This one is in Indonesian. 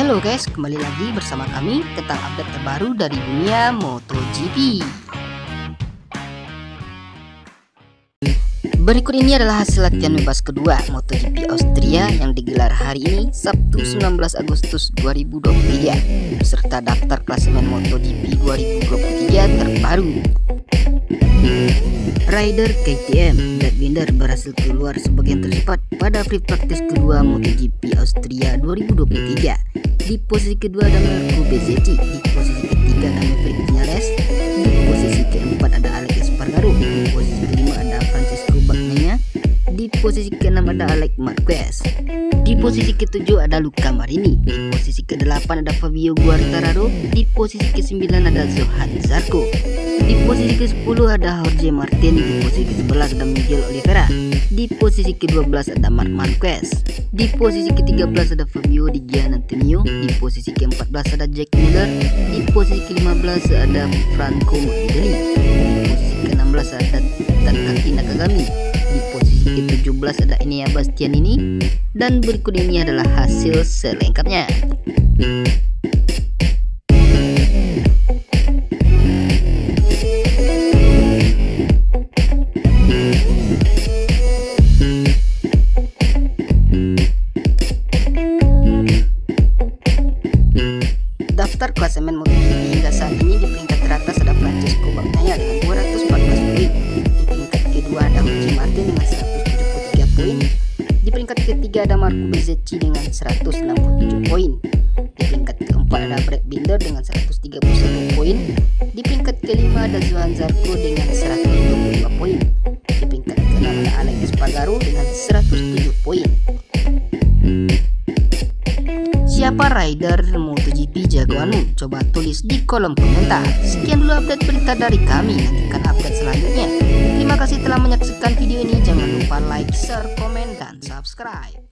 Halo guys, kembali lagi bersama kami tentang update terbaru dari dunia MotoGP. Berikut ini adalah hasil latihan bebas kedua MotoGP Austria yang digelar hari ini Sabtu 19 Agustus 2023 beserta daftar klasemen MotoGP 2023 terbaru. Rider KTM Brad Binder berhasil keluar sebagai yang tercepat pada free practice kedua MotoGP Austria 2023. Di posisi kedua ada Marco Bezzecchi, di posisi ketiga ada Maverick Viñales, di posisi keempat ada Alex Espargaro, di posisi kelima ada Francesco Bagnaia, di posisi keenam ada Alex Marquez, di posisi ketujuh ada Luca Marini, di posisi kedelapan ada Fabio Quartararo, di posisi kesembilan ada Johann Zarco, di posisi ke-10 ada Jorge Martin, di posisi ke-11 ada Miguel Oliveira, di posisi ke-12 ada Marc Marquez, di posisi ke-13 ada Fabio Di Giannantonio, di posisi ke-14 ada Jack Miller, di posisi ke-15 ada Franco Morbidelli, di posisi ke-16 ada Takaki Nakagami, di posisi ke-17 ada Enea Bastianini, dan berikut ini adalah hasil selengkapnya. Daftar klasemen MotoGP hingga saat ini di peringkat teratas ada Francesco Bagnaia dengan 214 poin, di peringkat kedua ada Jorge Martin dengan 173 poin, di peringkat ketiga ada Marco Bezzecchi dengan 167 poin, di peringkat keempat ada Brad Binder dengan 131 poin, di peringkat kelima ada Johann Zarco dengan 122 poin, di peringkat keenam ada Alex Espargaro dengan 107 poin. Siapa rider MotoGP jagoanmu? Coba tulis di kolom komentar. Sekian dulu update berita dari kami. Nantikan update selanjutnya. Terima kasih telah menyaksikan video ini. Jangan lupa like, share, komen, dan subscribe.